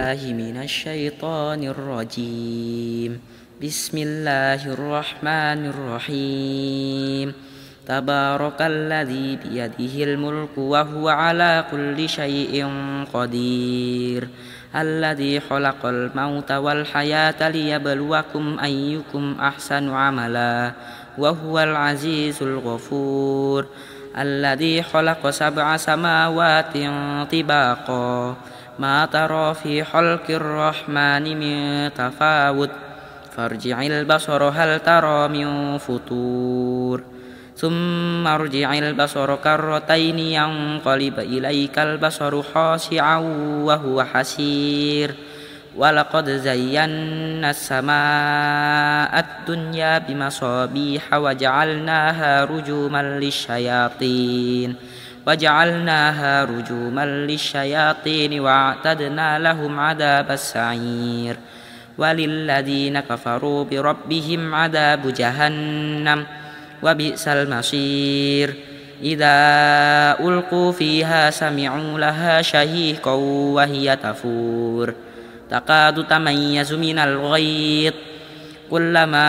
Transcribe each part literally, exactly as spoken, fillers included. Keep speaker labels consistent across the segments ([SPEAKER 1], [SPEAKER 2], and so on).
[SPEAKER 1] بالله من الشيطان الرجيم. بسم الله الرحمن الرحيم. تبارك الذي بيده الملك وهو على كل شيء قدير. الذي خلق الموت والحياة ليبلوكم أيكم أحسن عملا وهو العزيز الغفور. الذي خلق سبع سماوات طباقا ما ترى في خلق الرحمن من تفاوت فارجع البصر هل ترى من فطور ثم ارجع البصر كرتين ينقلب إليك البصر خاشعا وهو حسير. ولقد زينا السماء الدنيا بمصابيح وجعلناها رجوما للشياطين وجعلناها رجوما للشياطين واعتدنا لهم عذاب السعير. وللذين كفروا بربهم عذاب جهنم وبئس المصير. إذا ألقوا فيها سمعوا لها شهيقا وهي تفور تكاد تميز من الغيظ كلما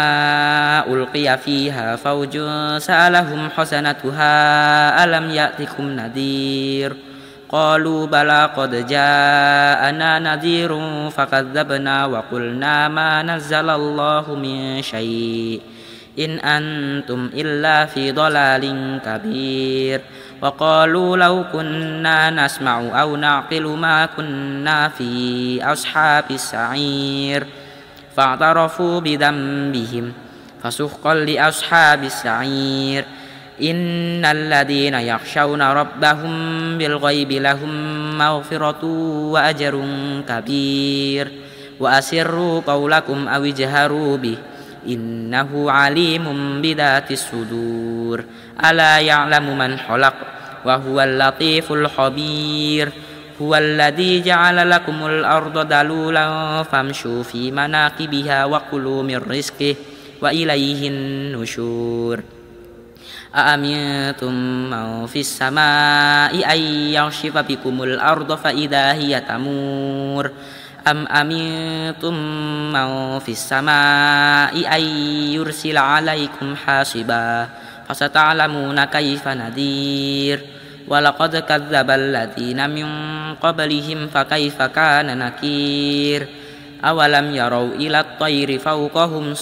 [SPEAKER 1] ألقي فيها فوج سألهم حسنتها ألم يأتكم نذير قالوا بلى قد جاءنا نذير فكذبنا وقلنا ما نزل الله من شيء إن أنتم إلا في ضلال كبير. وقالوا لو كنا نسمع أو نعقل ما كنا في أصحاب السعير فاعترفوا بذنبهم فسحقا لأصحاب السعير. إن الذين يخشون ربهم بالغيب لهم مغفرة وأجر كبير. وأسروا قولكم أو اجهروا به إنه عليم بذات الصدور. ألا يعلم من خلق وهو اللطيف الخبير. هو الذي جعل لكم الأرض ذلولا فامشوا في مناكبها وكلوا من رزقه وإليه النشور. أأمنتم من في السماء أن يخسف بكم الأرض فإذا هي تمور أم أمنتم من في السماء أن يرسل عليكم حاصبا فستعلمون كيف نذير. ولقد كذب الذين من قبلهم فكيف كان نكير. أولم يروا إلى الطير فوقهم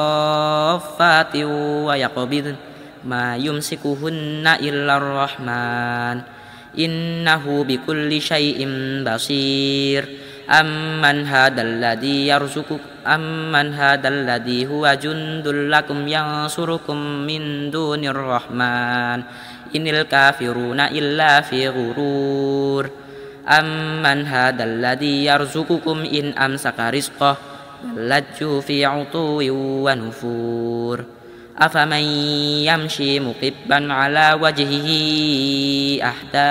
[SPEAKER 1] صافات ويقبضن ما يمسكهن إلا الرحمن إنه بكل شيء بصير. أمن هذا الذي يرزقكم أمن هذا الذي هو جند لكم ينصركم من دون الرحمن إن الكافرون إلا في غرور. أمن هذا الذي يرزقكم إن أمسك رزقه بل لجوا في عتو ونفور. أفمن يمشي مكبا على وجهه أهدى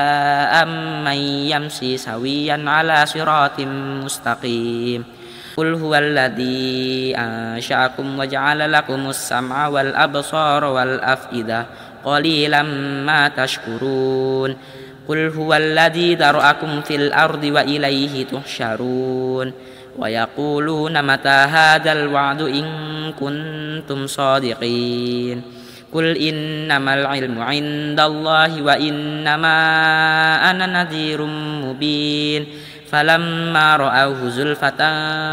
[SPEAKER 1] أمن يمشي سويا على صراط مستقيم. قل هو الذي أنشأكم وجعل لكم السمع والأبصار والأفئدة قليلا ما تشكرون. قل هو الذي ذرأكم في الأرض وإليه تحشرون. ويقولون متى هذا الوعد إن كنتم صادقين. قل إنما العلم عند الله وإنما أنا نذير مبين. فلما رأوه زلفة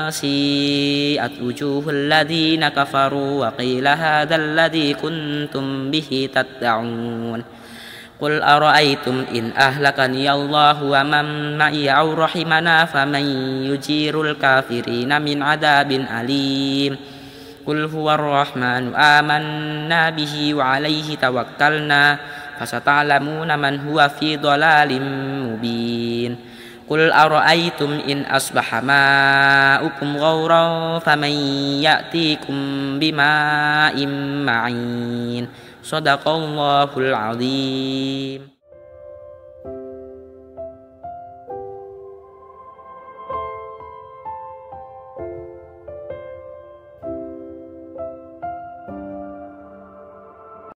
[SPEAKER 1] سيئت وجوه الذين كفروا وقيل هذا الذي كنتم به تدعون. قل أرأيتم إن أهلكني الله ومن معي أو رحمنا فمن يجير الكافرين من عذاب أليم. قل هو الرحمن آمنا به وعليه توكلنا فستعلمون من هو في ضلال مبين. قل أرأيتم إن أصبح ماؤكم غورا فمن يأتيكم بماء معين. صدق الله العظيم.